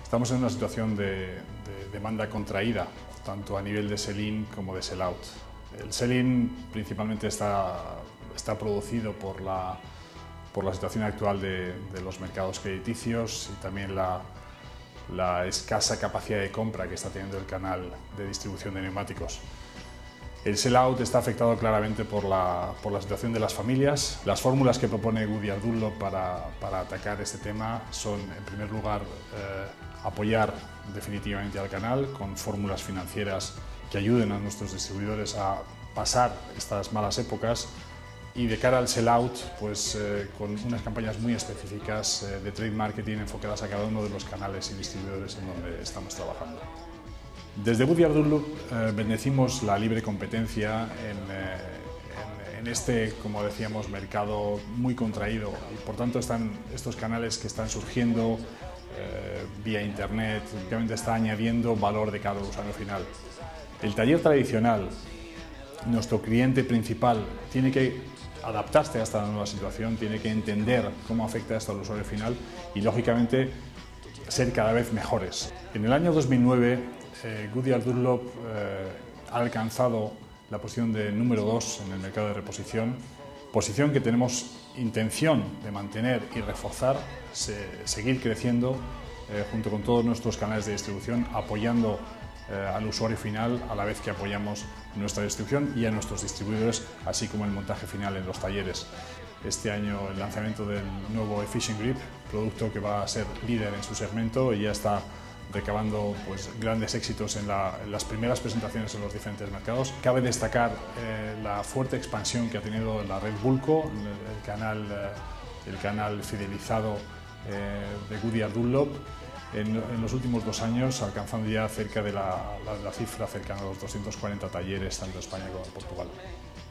Estamos en una situación de demanda contraída, tanto a nivel de sell-in como de sell-out. El sell-in principalmente está producido por la situación actual de los mercados crediticios y también la escasa capacidad de compra que está teniendo el canal de distribución de neumáticos. El sell-out está afectado claramente por la situación de las familias. Las fórmulas que propone Goodyear Dunlop para atacar este tema son, en primer lugar, apoyar definitivamente al canal con fórmulas financieras que ayuden a nuestros distribuidores a pasar estas malas épocas, y de cara al sell-out, pues con unas campañas muy específicas de trade marketing enfocadas a cada uno de los canales y distribuidores en donde estamos trabajando. Desde Goodyear Dunlop bendecimos la libre competencia en este, como decíamos, mercado muy contraído, y por tanto están estos canales que están surgiendo vía internet, obviamente está añadiendo valor de cara al usuario final. El taller tradicional, nuestro cliente principal, tiene que adaptarse a esta nueva situación, tiene que entender cómo afecta esto al usuario final y, lógicamente, ser cada vez mejores. En el año 2009, Goodyear Dunlop ha alcanzado la posición de número 2 en el mercado de reposición, posición que tenemos intención de mantener y reforzar, seguir creciendo junto con todos nuestros canales de distribución, apoyando al usuario final a la vez que apoyamos nuestra distribución y a nuestros distribuidores, así como el montaje final en los talleres. Este año el lanzamiento del nuevo Efficient Grip, producto que va a ser líder en su segmento y ya está recabando grandes éxitos en las primeras presentaciones en los diferentes mercados. Cabe destacar la fuerte expansión que ha tenido la red Bulco, el canal fidelizado de Goodyear Dunlop, en los últimos 2 años, alcanzando ya cerca de la cifra cercana a los 240 talleres tanto en España como en Portugal.